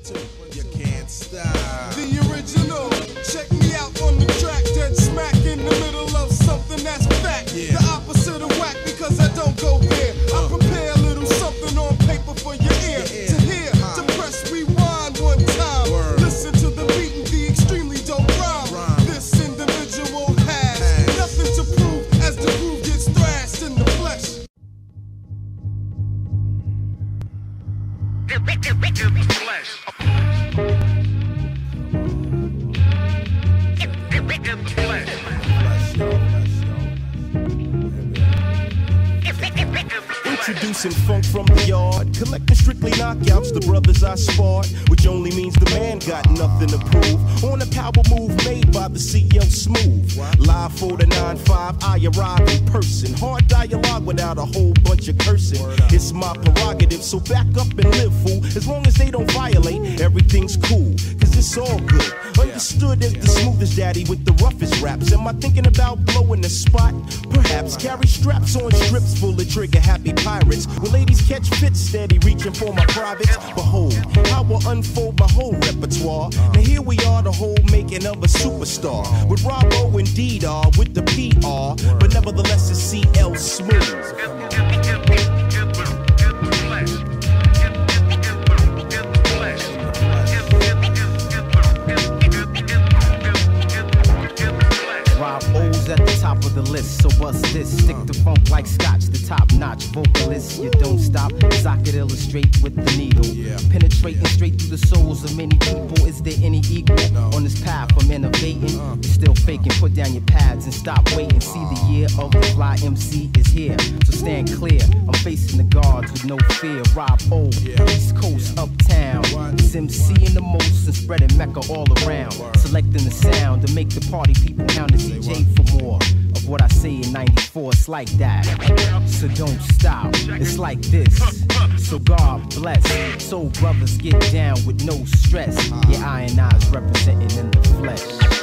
You can't stop. The original. Check me out on the track, dead smack in the middle of something that's fact. Yeah. The opposite of whack because I don't go there. I prepare a little something on paper for your ear. To hear, to press rewind one time. Word. Listen to the beat and the extremely dope rhyme. This individual has nothing to prove as the groove gets thrashed in the flesh. Introducing funk from the yard, collecting strictly knockouts, the brothers I sparred, which only means the man got nothing to prove. On a power move made by the CL Smooth. Live for the 9-5, I arrive in person. Hard dialogue without a whole bunch of cursing. It's my prerogative, so back up and live, fool. As long as they don't violate, everything's cool, cause it's all good. Understood as the smoothest daddy with the roughest raps. Am I thinking about blowing the spot? Perhaps. Carry straps on strips full of trigger happy pirates. When ladies catch fits, steady reaching for my privates. Behold, I will unfold my whole repertoire. Now here we are, the whole making of a superstar. With Robo and D-Dar with the PR. But nevertheless it's CL Smooth. O's at the top of the list, so bust this. Stick to funk like scotch, the top-notch vocalist. You don't stop, as I could illustrate with the needle. Penetrating straight through the souls of many people. Is there any equal on this path I'm innovating? You're still faking, put down your pads and stop waiting. See, the year of the fly MC is here, so stand clear. I'm facing the guards with no fear. Rob O, East Coast, uptown. It's MCing the most and spreading Mecca all around. Selecting the sound to make the party people hound the DJ for more of what I say in 94. It's like that, so don't stop. It's like this, so God bless. So brothers get down with no stress. Yeah, I and I's representing in the flesh.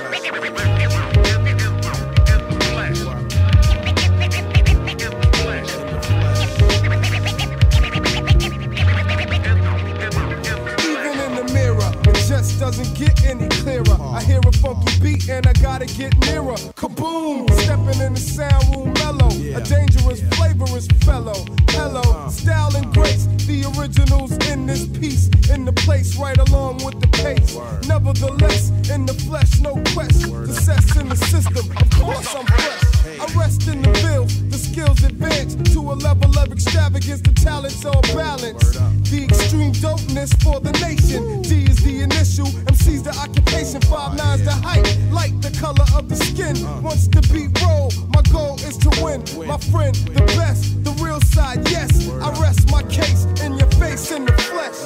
Just doesn't get any clearer. I hear a funky beat and I gotta get nearer. Kaboom! Stepping in the sound room mellow. A dangerous, flavorous fellow. Hello, style and grace. The originals in this piece. In the place right along with the pace. Nevertheless, in the flesh, no quest. Success in the system, of course I'm fresh. I rest in the field, the skills advance to a level of extravagance, the talents are balanced. The extreme dopeness for the nation. D is the initial, MC's the occupation, 5'9's the height, like the color of the skin. Once the beat roll, my goal is to win. My friend, the best, the real side, yes. I rest my case in your face, in the flesh.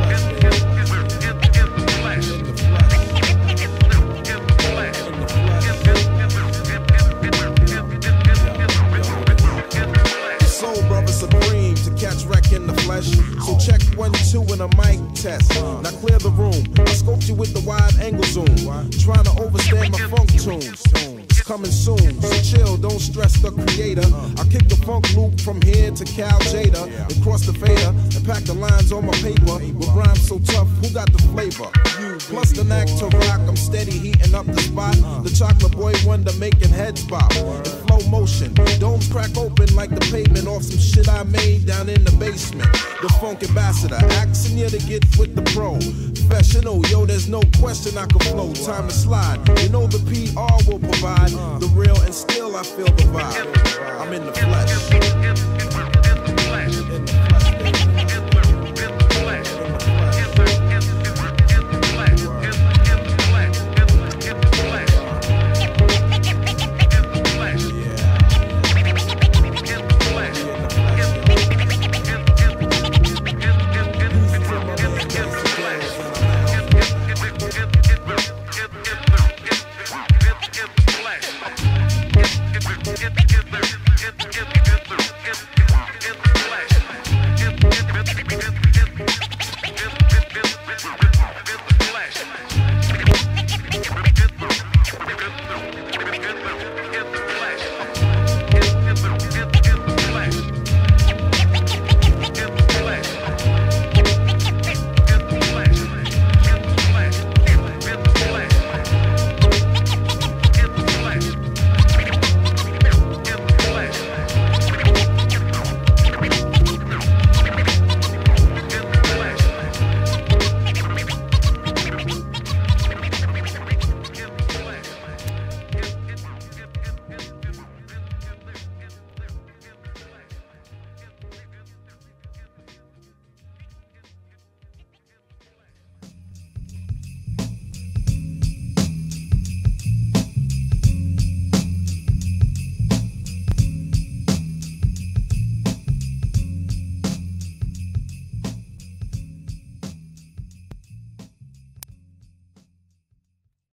Soul Brother Supreme to catch wreck in the flesh. So check 1, 2 and a mic test. Now clear the room. I scoped you with the wide angle zoom. Trying to overstand my funk tunes. It's coming soon, so chill, don't stress the creator. I kick the funk loop from here to Cal Jada, and cross the fader, and pack the lines on my paper. With rhymes so tough, who got the flavor? You, plus the knack to rock, I'm steady heating up the spot. The chocolate boy wonder making heads bop. In flow motion, domes crack open like the pavement off some shit I made down in the basement. The funk ambassador, asking you to get with the pro. Professional, yo, there's no question I can flow. Time to slide, you know the PR will provide the real, and still I feel the vibe. I'm in the flesh.